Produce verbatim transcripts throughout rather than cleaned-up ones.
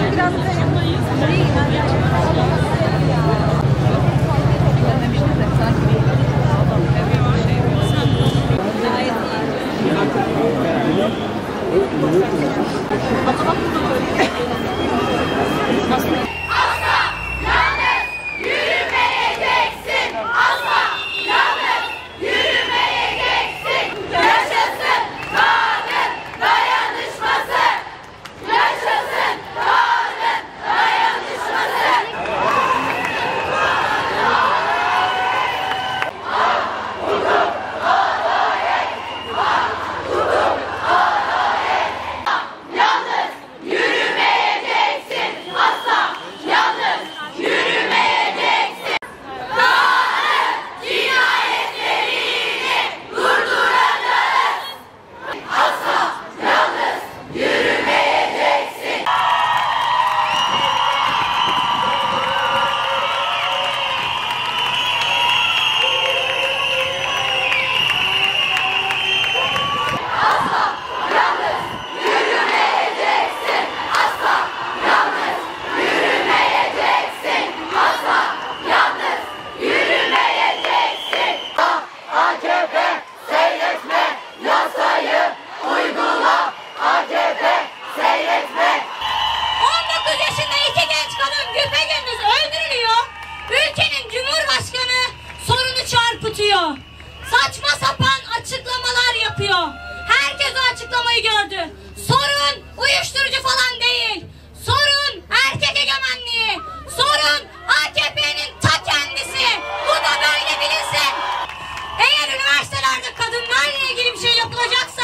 Saçma sapan açıklamalar yapıyor. Herkes o açıklamayı gördü. Sorun uyuşturucu falan değil. Sorun erkek egemenliği. Sorun A K P'nin ta kendisi. Bu da böyle bilinsin. Eğer üniversitelerde kadınlarla ilgili bir şey yapılacaksa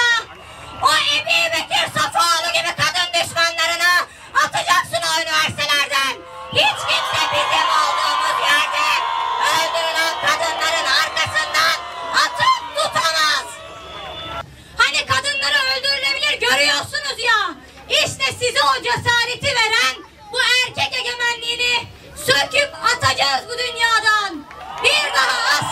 o Ebu Bekir Safaoğlu gibi kadın düşmanlarını atacaksın o üniversitelerden. Hiç kimse bizim olduğumuz yerde öldürülen kadınların arkasından atıp tutamaz. Hani kadınları öldürülebilir görüyorsunuz ya. İşte size o cesareti veren bu erkek egemenliğini söküp atacağız bu dünyadan. Bir daha asla